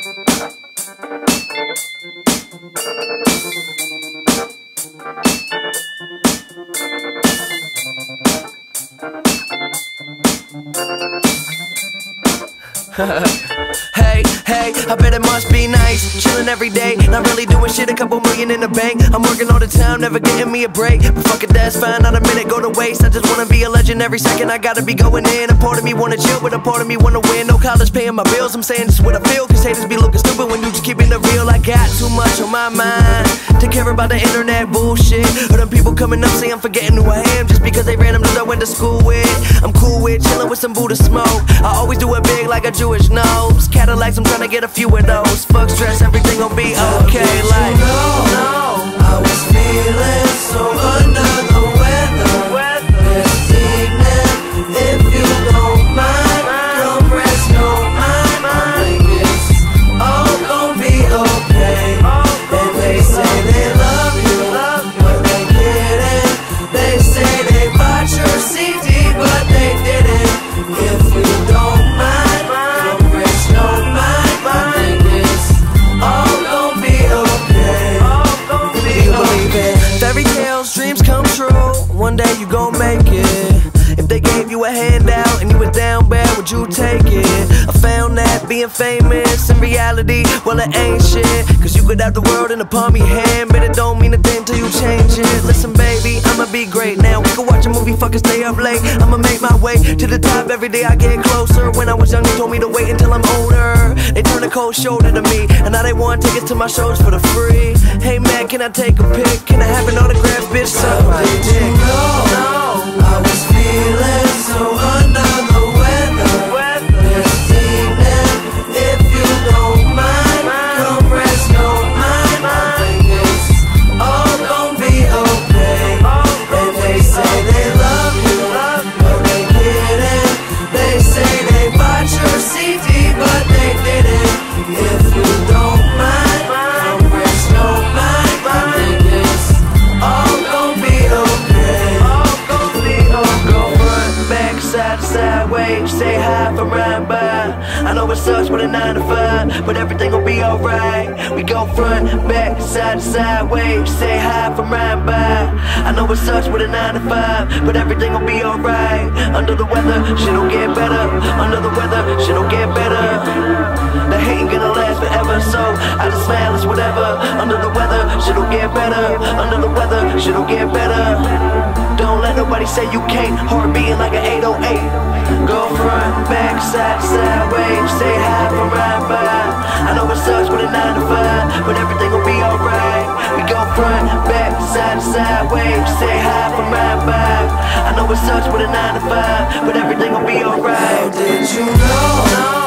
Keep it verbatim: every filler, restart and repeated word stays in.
Hey, hey, I bet it must be nice. Chillin' every day, not really doing shit, a couple million in the bank. I'm working all the time, never getting me a break. But fuck it, that's fine, not a minute go to waste. I just wanna be a legend every second, I gotta be going in. A part of me wanna chill, but a part of me wanna win. No college paying my bills, I'm saying this is what I feel. Cause haters be looking stupid when you just keeping it real. I got too much on my mind to care about the internet bullshit. Or them people coming up saying I'm forgetting who I am just because they random dudes I went to school with. I'm cool with chillin' with some Buddha smoke. I always do it big like a Jewish nose. Cadillacs, I'm tryna get a few of those. Fuck stress, everything gon' be okay. Like, no, no, I was feeling so under the weather this evening. If you don't mind, don't rest no mind. I think it's all gon' be okay. And they say they love you, but they didn't. They say they bought your C D, but they didn't. If you don't mind, don't rest no mind. I think it's all gon' be okay. do you believe it? Fairy tales, dreams come true. One day you gon' make it. If they gave you a handout and you were down bad, would you take it? I found that being famous in reality, well it ain't shit. Cause you could have the world in the palm of your hand, but it don't mean a thing till you change it. Listen baby, I'ma be great now. We can watch a movie, fucking stay up late. I'ma make my way to the top, every day I get closer. When I was young they told me to wait until I'm older. They turned a cold shoulder to me, and now they want tickets to my shows for the free. Hey man, can I take a pic? Can I have an autograph, bitch? Suck my dick. No, I was feeling so under the weather this evening. If you don't mind, don't rest no mind. I think it's all gon' be okay. And they say they love you, but they didn't. They say they bought your C D, but they didn't. If you don't mind, don't rest no mind. I think it's all gon' be okay. Side to side wave, say hi from right by. I know it sucks with a nine to five, but everything will be alright. We go front, back, side to side wave, say hi from right by. I know it sucks with a nine to five, but everything will be alright. Under the weather, shit'll get better. Under the weather, shit'll get better. The hate ain't gonna last forever, so I just smile, it's whatever. Under the weather, shit'll get better. Under the weather, shit'll get better. Don't let nobody say you can't. Heart beating like an eight oh eight. Go front, back, side to side wave, say hi from right by. I know it sucks with a nine to five, but everything will be alright. We go front, back, side to side wave, say hi from right by. I know it sucks with a nine to five, but everything will be alright. Did you know?